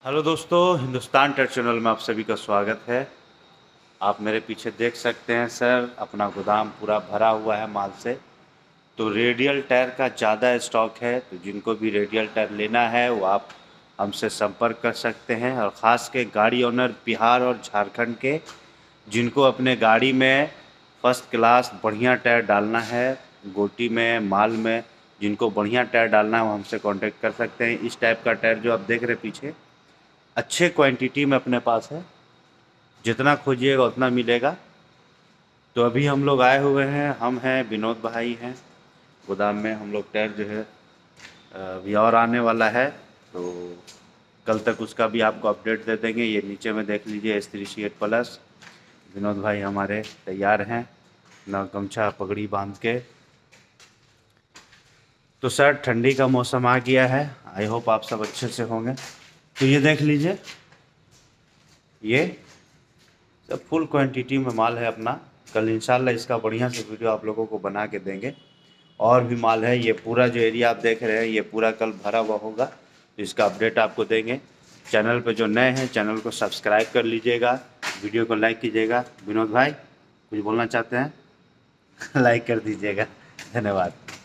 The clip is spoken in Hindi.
हेलो दोस्तों, हिंदुस्तान टायर चैनल में आप सभी का स्वागत है। आप मेरे पीछे देख सकते हैं सर, अपना गोदाम पूरा भरा हुआ है माल से। तो रेडियल टायर का ज़्यादा स्टॉक है, तो जिनको भी रेडियल टायर लेना है वो आप हमसे संपर्क कर सकते हैं। और ख़ास के गाड़ी ओनर बिहार और झारखंड के, जिनको अपने गाड़ी में फर्स्ट क्लास बढ़िया टायर डालना है, गोटी में माल में जिनको बढ़िया टायर डालना है वो हमसे कांटेक्ट कर सकते हैं। इस टाइप का टायर जो आप देख रहे हैं पीछे, अच्छे क्वांटिटी में अपने पास है, जितना खोजिएगा उतना मिलेगा। तो अभी हम लोग आए हुए हैं, हम हैं विनोद भाई हैं गोदाम में। हम लोग टायर जो है अभी और आने वाला है, तो कल तक उसका भी आपको अपडेट दे देंगे। ये नीचे में देख लीजिए S3C8 प्लस। विनोद भाई हमारे तैयार हैं ना, गमछा पगड़ी बांध के। तो सर, ठंडी का मौसम आ गया है, आई होप आप सब अच्छे से होंगे। तो ये देख लीजिए, ये सब फुल क्वांटिटी में माल है अपना। कल इंशाल्लाह इसका बढ़िया से वीडियो आप लोगों को बना के देंगे। और भी माल है, ये पूरा जो एरिया आप देख रहे हैं ये पूरा कल भरा हुआ होगा, तो इसका अपडेट आपको देंगे। चैनल पे जो नए हैं चैनल को सब्सक्राइब कर लीजिएगा, वीडियो को लाइक कीजिएगा। विनोद भाई कुछ बोलना चाहते हैं? लाइक कर दीजिएगा। धन्यवाद।